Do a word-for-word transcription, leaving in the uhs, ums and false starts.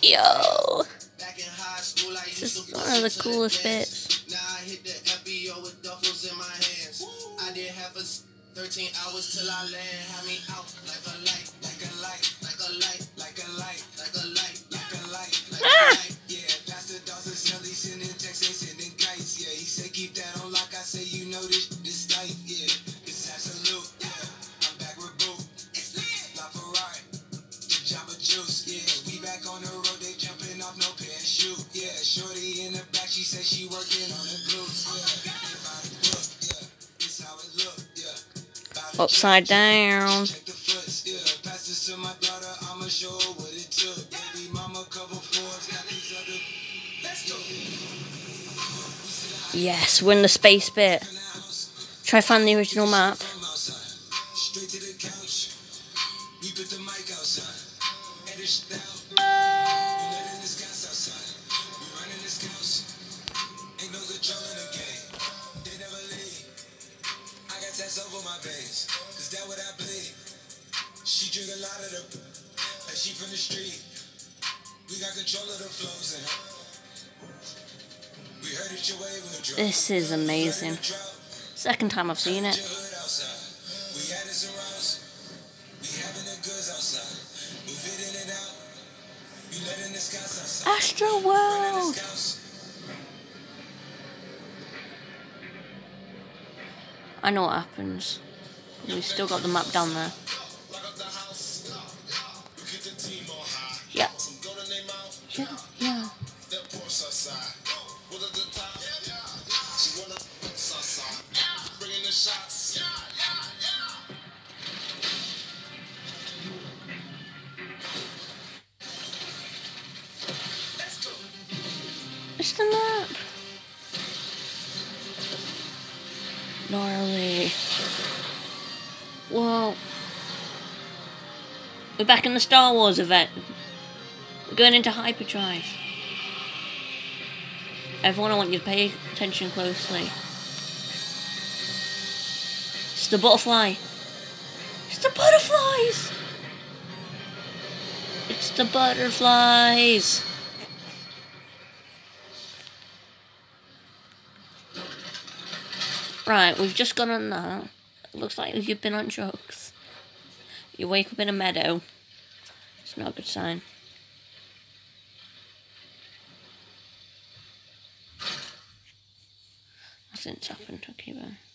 Yo! This is one of the coolest bits. Now I hit the F B O with duffels in my hands. I did have a thirteen hours till I land. Had me out like a light, like a light, like a light, like a light, like a light, like a light, like a light. Yeah, Pastor Dawson Shelly sending texts, ain't sending kites. Yeah, he said keep that on lock. I say you know this, this tight. Yeah, it's absolute. Yeah, I'm back with Boo. It's lit. La Ferrari, Jamba Juice. Yeah, we back on the road. They jumping off no parachute. Yeah, shorty in the back. She said she working on the glutes. Yeah, it's how it look. Yeah. Upside down. Check the foots, yeah. Pass this to my daughter, I'ma show her what it took. Baby mama couple fours, got these other. Let's go. Yes, we're in the space bit. Try to find the original map. Straight to the couch. We put the mic outside. Edit shit out. We letting this gas outside. We running this house. Ain't no control in the game. They never leave. I got tats over my veins. Cause that what I bleed. She drink a lot of the like she from the street. We got control of the flows in her. We heard it your way when the drop. This is amazing. Second time I've seen it. We had this aroused. We having the goods outside. Move it in and out. We letting this gas outside. Astro World! I know what happens. We still got the map down there. Yeah. Yeah, yeah. It's the map. Gnarly. Whoa. We're back in the Star Wars event. We're going into hyperdrive. Everyone, I want you to pay attention closely. It's the butterfly. It's the butterflies. It's the butterflies. Right, we've just gone on that. It looks like you've been on drugs. You wake up in a meadow. It's not a good sign. Nothing's happened, okay, bye.